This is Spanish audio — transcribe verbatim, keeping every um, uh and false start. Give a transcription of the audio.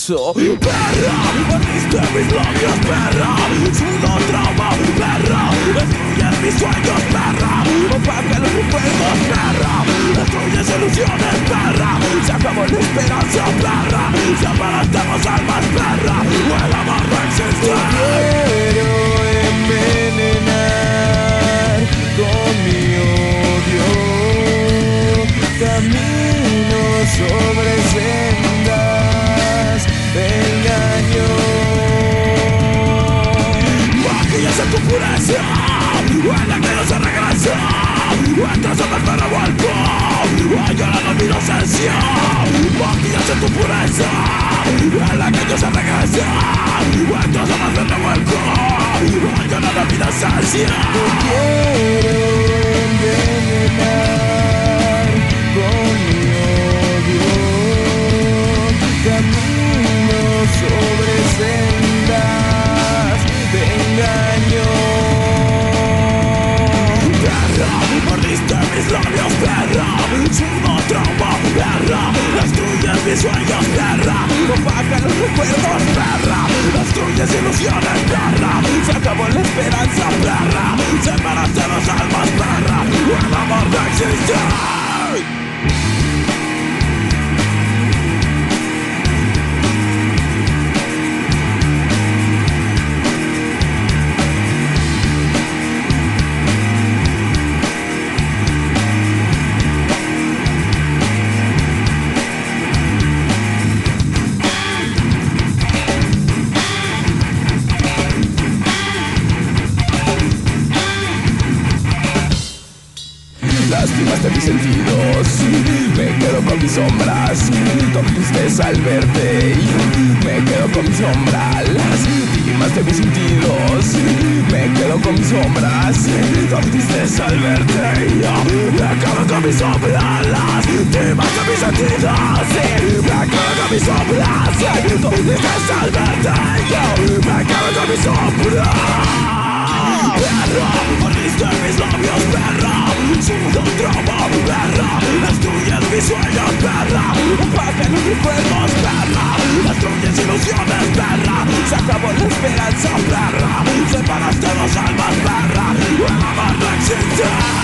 descanso. Perra, mordiste mis labios, perra, sudo trauma, perra, destruyes mis sueños, perra, opaca los recuerdos, perra, destruyes ilusiones, perra, se acabó la esperanza, perra, separamos almas, perra, el amor no existe. Quiero envenenar con mi odio, camino sobre sendas de engaño. Maquillas en tu pureza, en la que no se regresa, entras a verme revuelto, llorando mi inocencia. Maquillas en tu pureza, en la que no se regresa, entras a verme revuelto, llorando mi inocencia. Te quiero envenenar con mi odio, camino sobre sendas de engaño. Perra, mordiste mis labios, perra, sudo trauma, perra, destruyes mis sueños, perra, opaca los recuerdos, perra, destruyes ilusiones, perra, se acabó la esperanza, perra, separaste las almas, perra, el amor no existe. Lastimaste mis sentidos, me quedo con mis sombras, torciste al verte, me quedo con mi sombra. Lastimaste mis sentidos, me quedo con mis sombras, torciste al verte, me quedo con mis sombras. Lastimaste mis sentidos, me quedo con mis sombras, torciste al verte, me quedo con mis sombras. Perra, mordiste mis labios, perra, sudo trauma, perra, destruyes mis sueños, perra, opaca los recuerdos, perra, destruyes ilusiones, perra, se acabó la esperanza, perra, separaste dos almas, perra, el amor no existe.